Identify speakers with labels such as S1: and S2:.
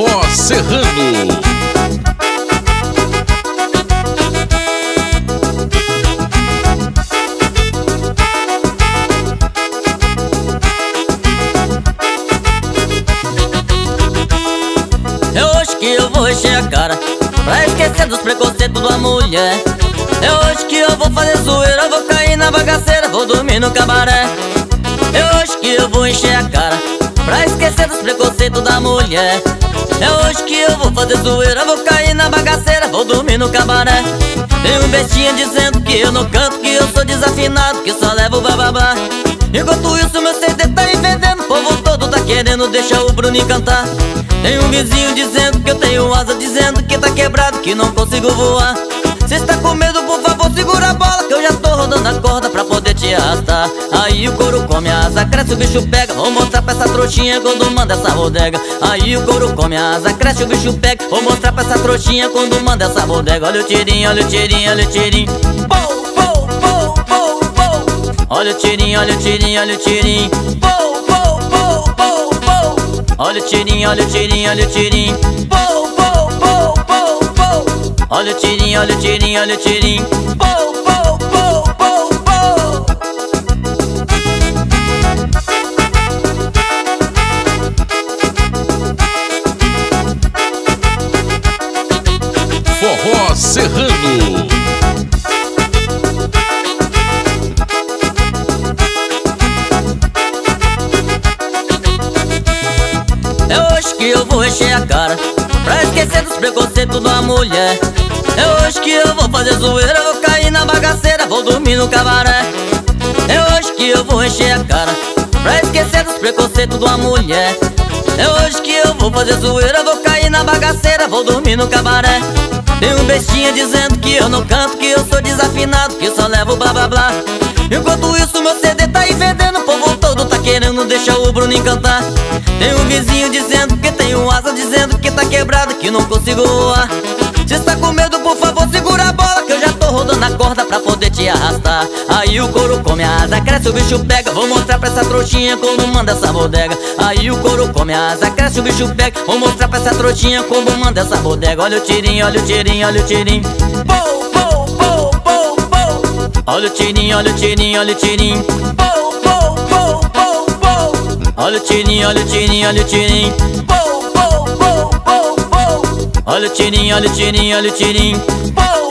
S1: Forró Serrano.
S2: É hoje que eu vou encher a cara pra esquecer dos preconceitos da mulher. É hoje que eu vou fazer zoeira, vou cair na bagaceira, vou dormir no cabaré. É hoje que eu vou encher a cara pra esquecer dos preconceitos da mulher. É hoje que eu vou fazer zoeira, vou cair na bagaceira, vou dormir no cabaré. Tem um bestinha dizendo que eu não canto, que eu sou desafinado, que só levo bababá. Enquanto isso meu CD tá vendendo, o povo todo tá querendo deixar o Bruninho cantar. Tem um vizinho dizendo que eu tenho asa, dizendo que tá quebrado, que não consigo voar. Cê está com medo, por favor, segura a bola, que eu já tô rodando a corda pra poder te arrastar. Aí o couro come, a asa cresce, o bicho pega. Vou mostrar pra essa trouxinha quando manda essa bodega. Aí o couro come, a asa cresce, o bicho pega. Vou mostrar pra essa trouxinha quando manda essa bodega. Olha o tirinho, olha o tirinho, olha o tirinho. Pou, pou, pou, pou, pou. Olha o tirinho, olha o tirinho, olha o tirinho. Pou, pou, pou, pou, pou. Olha o tirinho, olha o tirinho, olha o tirinho. Pou, pou, pou, pou, pou. Olha o tirinho, olha o tirinho, olha o tirinho. Pou, pou, pou, pou, pou.
S1: Forró Serrano.
S2: É hoje que eu vou encher a cara pra esquecer dos preconceitos da mulher. É hoje que eu vou fazer zoeira, vou cair na bagaceira, vou dormir no cabaré. É hoje que eu vou encher a cara pra esquecer dos preconceitos da mulher. É hoje que eu vou fazer zoeira, vou cair na bagaceira, vou dormir no cabaré. Tem um bestinha dizendo que eu não canto, que eu sou desafinado, que só levo blá blá blá. Enquanto isso meu CD tá aí vendendo, o povo todo tá querendo deixar o Bruninho cantar. Tem um vizinho dizendo que tem um asa, dizendo que tá quebrado, que não consigo voar. Se está com medo, por favor, segura a bola, que eu já tô rodando a corda pra poder te arrastar. Aí o couro come, a asa cresce, o bicho pega. Vou mostrar pra essa trouxinha como manda essa bodega. Aí o couro come, a asa cresce, o bicho pega. Vou mostrar pra essa trouxinha como manda essa bodega. Olha o tirinho, olha o tirinho, olha o tirinho. Pou, pou, pou, pou, pou. Olha o tirinho, olha o tirinho, olha o tirinho. Pou, pou, pou, pou, pou. Olha o tirinho, olha o tirinho, olha o tirinho. Pou, pou, pou, pou, pou. Olha o tirinho, olha o tirinho, olha o tirinho. Pou,